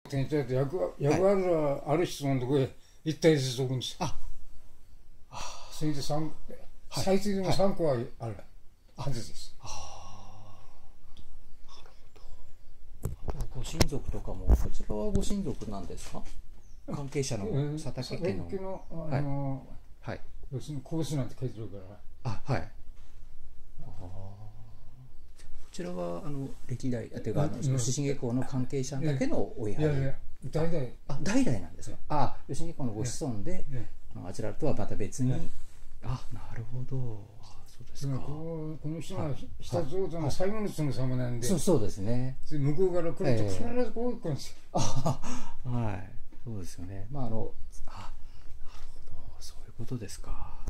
役ある人のところへ行ったりするんですよ。それで最低でも3個はあるはずです。 ご親族とかも、こちらはご親族なんですか？関係者の佐竹家の。要するにコースなんて書いてるから。はい。こちらは歴代というか吉重公の関係者だけのお位牌。 代々。 代々なんですか？吉重公のご子孫で、あちらとはまた別に。なるほど。そうですか。 この人が久津王の最後の殿様なんで。 そうですね。 向こうから来ると必ずこう行くんですよ。 はい。そうですよね。なるほど。そういうことですか。